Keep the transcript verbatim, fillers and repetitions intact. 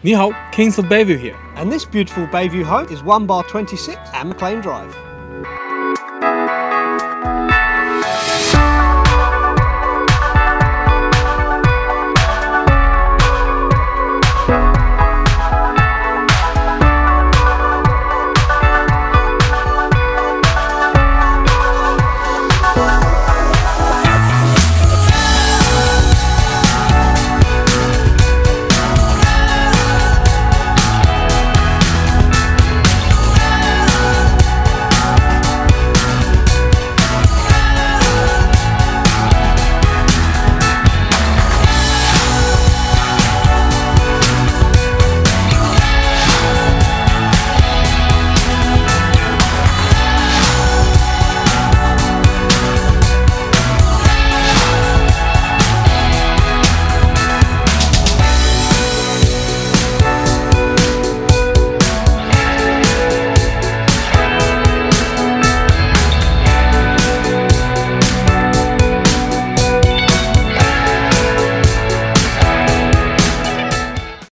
你好, Kings of Bayview here. And this beautiful Bayview home is one bar twenty-six at McLean Drive.